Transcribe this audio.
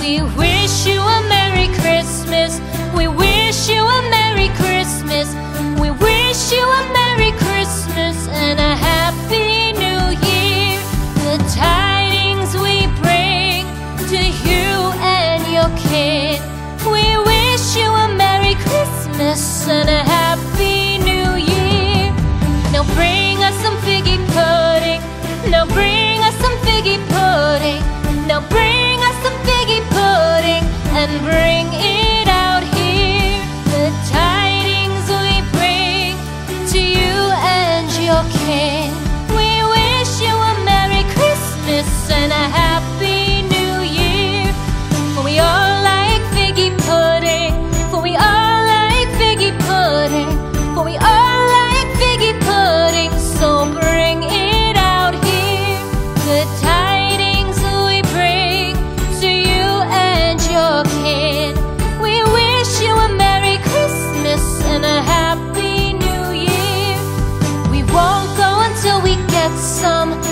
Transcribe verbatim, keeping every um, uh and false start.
We wish you a Merry Christmas. We wish you a Merry Christmas. We wish you a Merry Christmas and a Happy New Year. The tidings we bring to you and your kid. We wish you a Merry Christmas and a Happy New Year. Now bring us some figgy pudding. Now bring us some figgy pudding. Now bring us some figgy pudding and bring it out here. The tidings we bring to you and your kin. We wish you a Merry Christmas and a Happy New Year. For we all like figgy pudding. For we all like figgy pudding. For we all like figgy pudding. So bring it out here. The tidings we bring to you and your kid. We wish you a Merry Christmas and a Happy New Year. We won't go until we get some.